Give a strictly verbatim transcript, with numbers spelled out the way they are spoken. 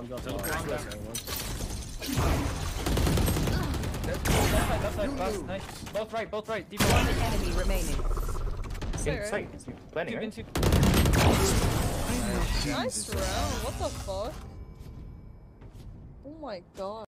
I'm just Look lost. around there. Left side, left side, fast, nice. Both right, both right. Deep One right. enemy remaining. In sight. Planning, right? Two, Nice round. What the fuck? Oh my god.